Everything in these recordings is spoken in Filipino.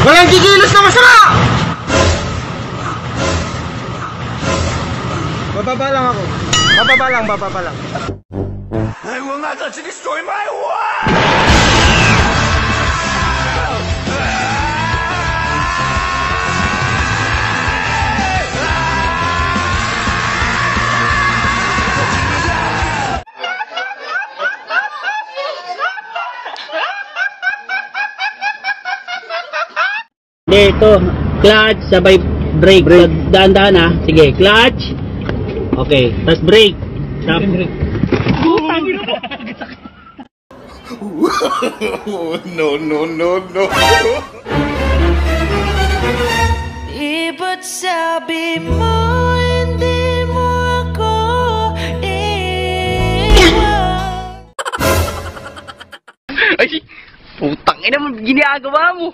Walang kikilos na masama! Bababa lang ako. Bababa lang. I will not let you destroy my world! Ito, clutch, sabay brake. Dahan-dahan ha. Sige, clutch. Okay, tapos brake. Stop. No. Iba't sabi mo, hindi mo ako iwan. Ay, putang ina mo, ginagawa mo.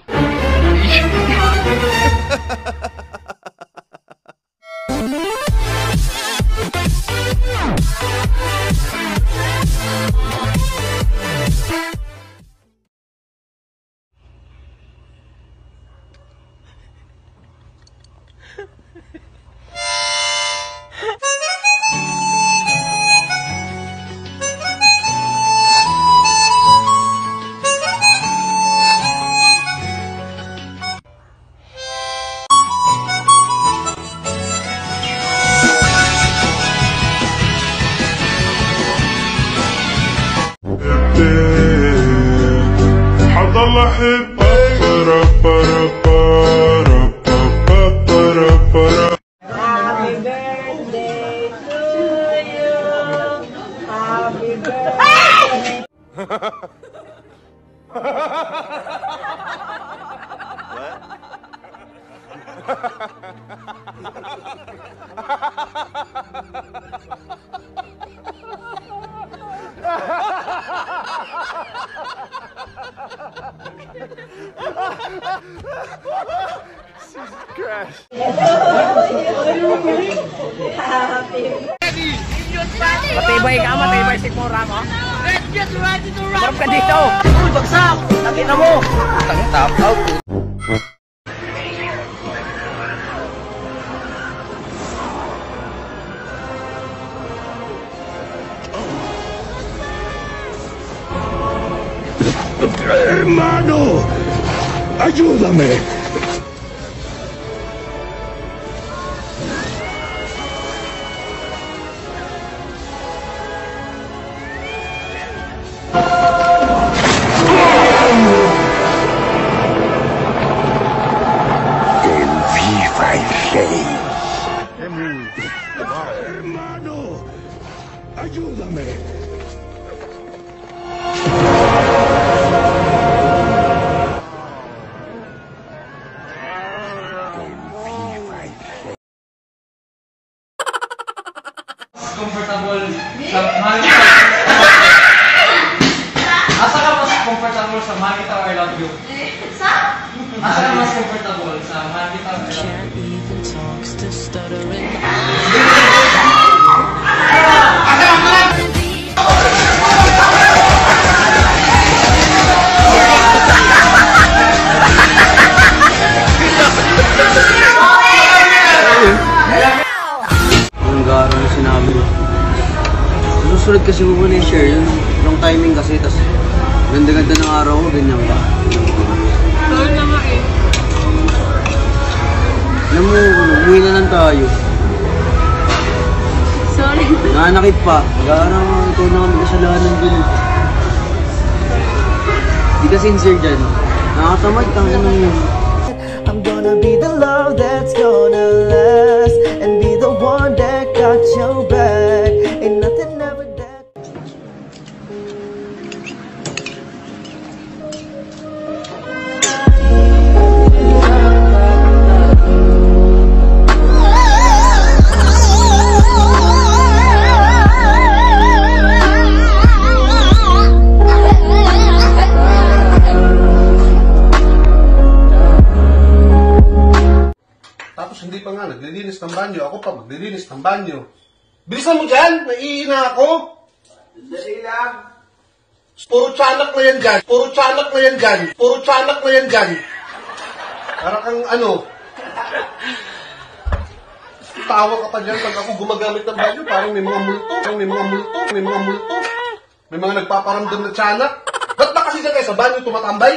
حضل احبك para para para para para. Happy birthday to you. Happy birthday. Crash. Matibay ka, matibay si Mura mo. Let's get ready to rock! Marap ka dito! Uy, bagsak! Nakita mo! Tang-tap out! Hermano, ayúdame. Hermano, ayúdame. Comfortable sa mahal Asa ka mas comfortable sa mahal kita or I love you? Asa ka mas comfortable sa mahal kita or I love you? Ang garo na sinabi mo. Susunod kasi mo muna i-share yun. Wrong timing kasi, tas ganda-ganda ng araw ko, ganyan ka. Sorry na nga eh. Alam mo, umuwi na lang tayo. Sorry. Nanakit pa. Garo, ikaw na kami kasalanan dun. Di ka sincere dyan. Nakatamad kang ano yun. I'm gonna be the love that's gonna last and be the one that got your back. Ain't nothing ever that. Tapos hindi pa nga naglilinis ng banyo. Ako pa maglilinis ng banyo. Bilisan mo dyan! Naiina ako! Dali lang. Puro tiyanak na yan dyan. Puro tiyanak na yan dyan. Puro tiyanak na yan dyan. Para kang ano, tawa ka pa dyan pag ako gumagamit ng banyo, parang may mga multo, may mga nagpaparamdam na tiyanak. Ba't ba kasi dyan kayo sa banyo tumatambay?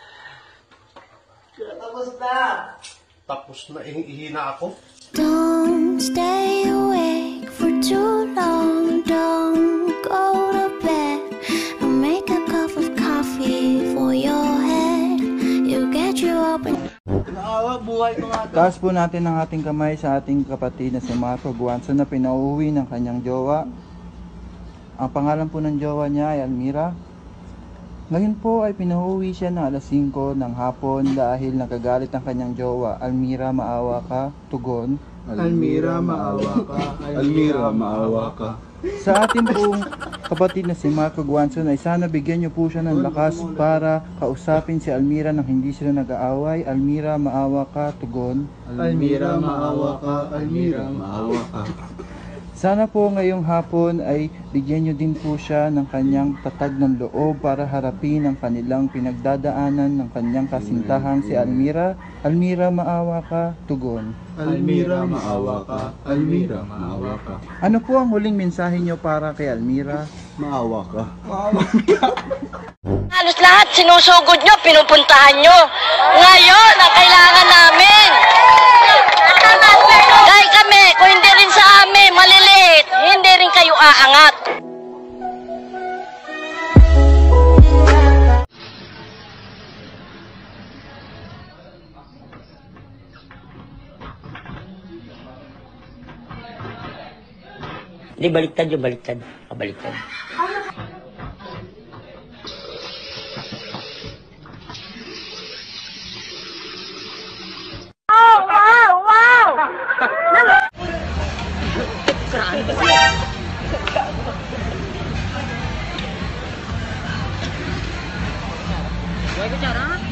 Tapos na, ihina ako. Don't stay awake for too long. Don't go to bed. I'll make a cup of coffee for your head. It'll get you up and Taas po natin ang ating kamay sa ating kapatid na si Marco Guanzo na pinauwi ng kanyang jowa. Ang pangalan po ng jowa niya ay Almira. Ngayon po ay pinauwi siya ng alas 5 ng hapon dahil nagagalit ang kanyang jowa. Almira, maawa ka, tugon. Almira, maawa ka. Almira, maawa ka. Sa ating pong kapatid na si Marco Guanzo ay sana bigyan niyo po siya ng lakas para kausapin si Almira nang hindi sila nag-aaway. Almira, maawa ka, tugon. Almira, maawa ka. Almira, maawa ka. Sana po ngayong hapon ay bigyan niyo din po siya ng kanyang tatag ng loob para harapin ang kanilang pinagdadaanan ng kanyang kasintahang si Almira. Almira, maawa ka, tugon. Almira, maawa ka. Almira, maawa ka. Ano po ang huling mensahe niyo para kay Almira? Maawa ka. Halos lahat sinusugod nyo, pinupuntahan nyo. Ngayon, ang kailangan namin. Dahil kami, kung hindi rin sa amin, maliliit, hindi rin kayo aangat. Hindi, baliktad yung baliktad. Baliktad. Huwag ko